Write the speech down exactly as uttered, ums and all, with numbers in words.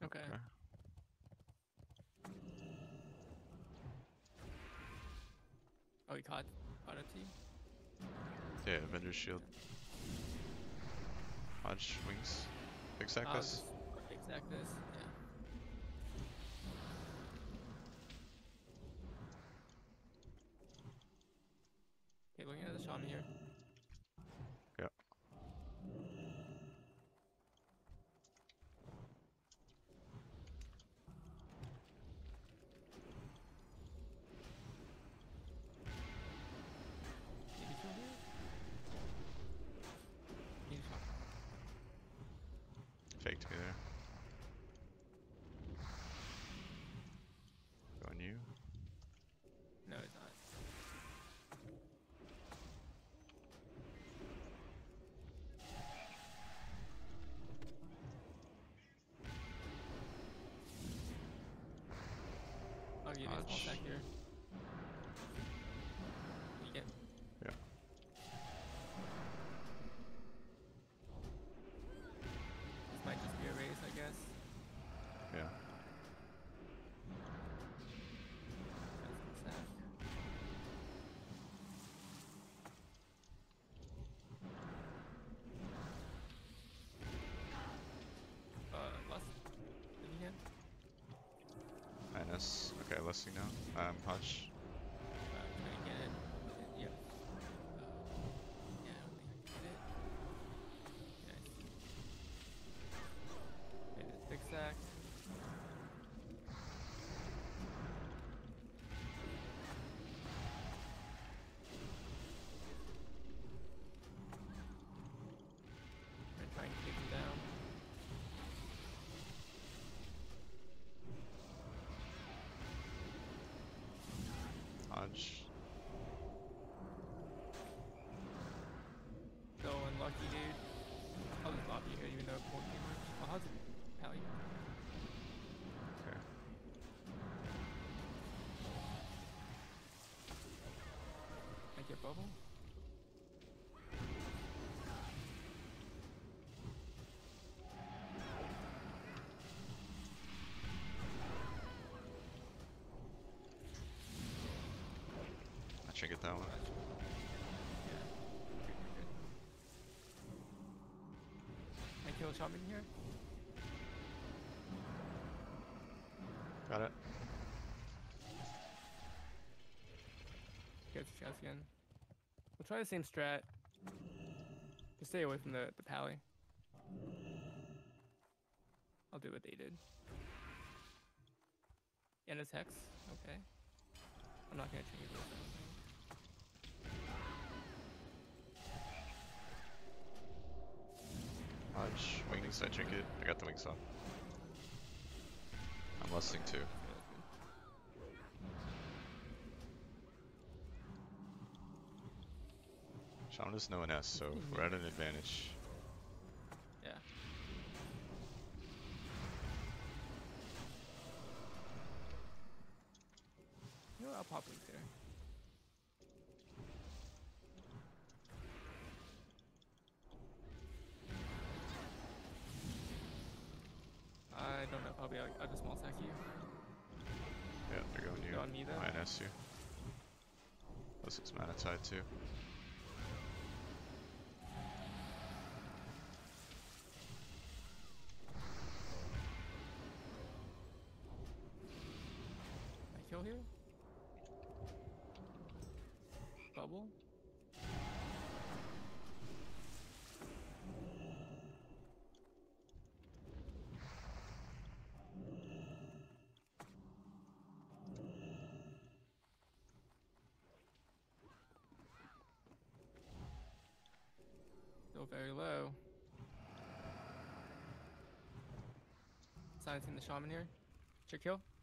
Okay. Okay. Oh, he caught caught a T. Yeah, Avengers Shield. Yeah. Hodge wings. Big stack I'll this. just exact this. Yeah. Okay, looking at the shaman here. Yep. Maybe kill here. Need a shot. Faked me there. Going you. No, it's not. I'll give you a small Hodge. stack here. You get. Yeah. This might just be a race, I guess. Yeah. That's the stack. Uh, lust. If you can. Minus. Okay, listing now. Um, Hodge. Uh, try and get it. Yeah. Uh, yeah, I don't think I can get it. Nice. Made it big stack. I'm trying to take him down. Hodge. So unlucky, dude. I'll just lobby here, even though fourteen much. Oh, how's it? Pally? Okay. I get bubble? I should get that one. Gotcha. Yeah. Good, good, good. I kill shaman here? Got it. Get the chance again. We'll try the same strat. Just stay away from the, the pally. I'll do what they did. And it's hex. Okay. I'm not gonna change this. Hodge. Wings. I trinket. I got the wings off. I'm lusting too. Shaman is no N S, so we're at an advantage. Yeah. You know what? I'll pop wings here. I don't know. Probably I'll, I'll just small stack you. Yeah, they're going you. Go on me though. I N S you. Plus it's mana tide too. I kill here. Bubble. Still very low. Silencing the shaman here. Check kill.